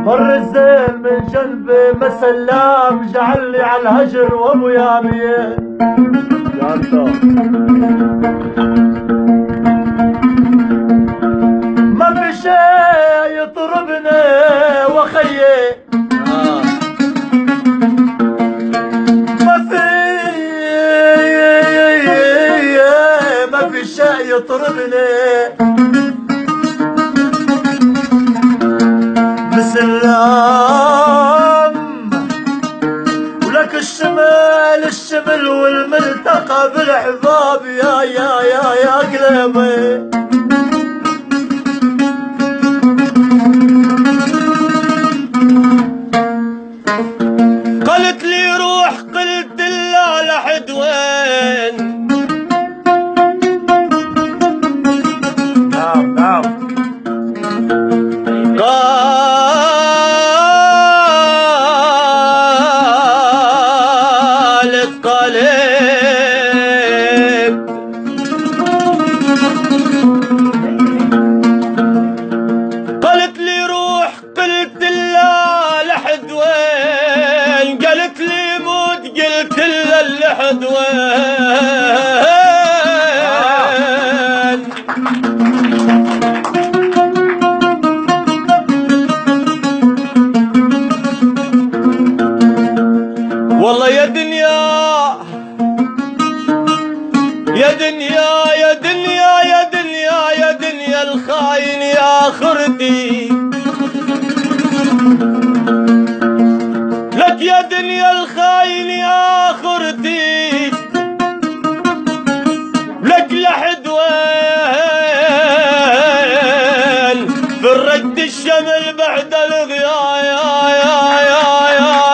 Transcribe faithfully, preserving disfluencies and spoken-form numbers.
مر الزين من جنبي مسلام جعلني على الهجر وابو يامين ما في شي يطربني وخيي ما في ما في شي يطربني بسلام ولك الشمال الشمل والملتقى بالحباب يا يا يا يا قلبي قلت لي روح قلت لا لحد وين نعم نعم قالت قالت قالت لي روح قلت لا لحد وين قالت لي موت قلت لا لحد وين والله يا دنيا يا دنيا يا دنيا يا دنيا يا دنيا الخاين يا خردي لك يا دنيا الخاين يا خردي لك لحد وين في الرد الشمل بعد الغيا يا يا يا يا